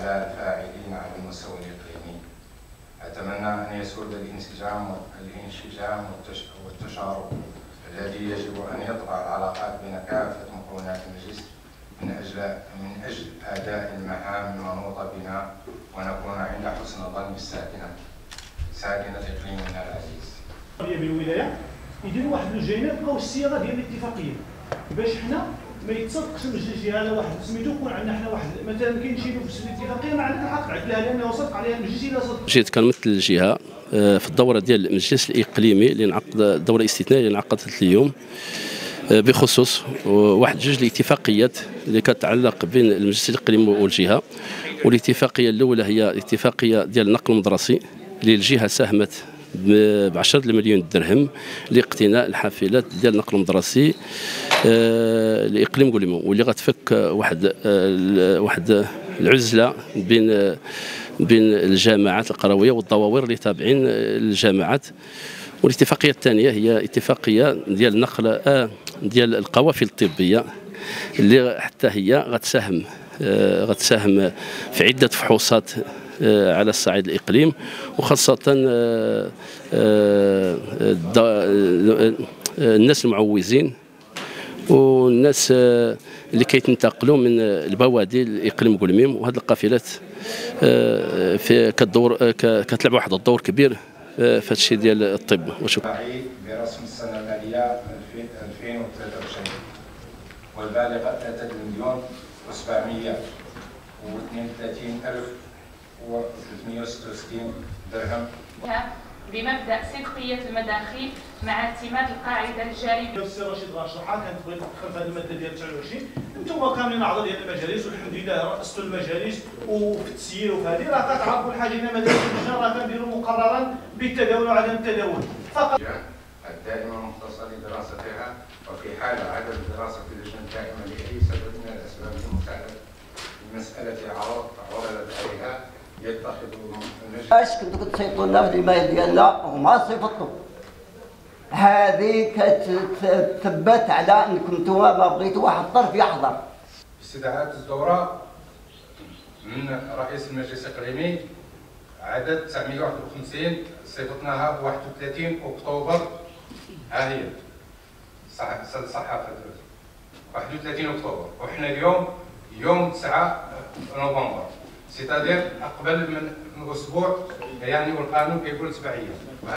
الفاعلين على المستوى الإقليمي. أتمنى أن يسود الانسجام والتشارك الذي يجب أن يطغى العلاقات بين كافة مكونات المجلس من أجل أداء المهام المنوطة بنا، ونكون عند حسن ظن ساكنة إقليمنا العزيز. بالولاية يديروا واحد اللجينه بقاو الصياغه ديال الاتفاقيه باش حنا ما يتصدقش الجهه على واحد سميتو يكون عندنا حنا واحد مثلا كاين شي نفس الاتفاقيه ما عندنا الحق عدلها لانه صدق عليها المجلس الى صدق. جيت كنمثل الجهه في الدوره ديال المجلس الاقليمي اللي انعقد الدوره الاستثنائيه اللي انعقدت اليوم بخصوص واحد جوج الاتفاقيات اللي كتعلق بين المجلس الاقليمي والجهه. والاتفاقيه الاولى هي الاتفاقيه ديال النقل المدرسي اللي الجهه ساهمت ب10 مليون درهم لاقتناء الحافلات ديال النقل المدرسي لاقليم غوليمون، واللي غتفك واحد العزله بين الجامعات القرويه والضواوير اللي تابعين للجامعات. والاتفاقيه الثانيه هي اتفاقيه ديال النقل ديال القوافل الطبيه اللي حتى هي غتساهم في عده فحوصات على الصعيد الإقليم، وخاصة الناس المعوزين والناس اللي كيتنتقلوا من البوادي الإقليم غوليمون. وهذه القافلات كتلعب واحد الدور كبير في هذا الشيء ديال الطب. وشكرا. برسم السنة المالية 2023 والبالغة 3,732,366 درهم بمبدأ صدقية المداخيل مع اعتماد القاعدة الجارية. السي رشيد غاشرحه كانت بغيت تدخل في هذه الماده ديال 29. انتم كاملين اعضاء ديال المجالس والحمد لله رأستوا المجالس وفي التسيير وفي هذه راه كتعرفوا الحاجه ديال مجالس اللجنه راه كنديروا مقررا بالتداول وعدم التداول فقط. الدائمة مختصة لدراستها، وفي حال عدم دراسة اللجنة الدائمة لأي سبب من الأسباب المسألة عرضت عليها يتخذ المجلس. اش كنتو كتصيفطوا لنا في الايميل ديالنا وما صيفطوا. هذه كتثبت على انكم نتوما ما بغيتوا واحد الطرف يحضر. استدعاءات الدورة من رئيس المجلس الإقليمي عدد 951 صيفطناها 31 أكتوبر. ها هي الصحافة 31 أكتوبر، وحنا اليوم يوم 9 نوفمبر، سيتادير قبل من أسبوع يعني، والقانون كيقول 7 أيام.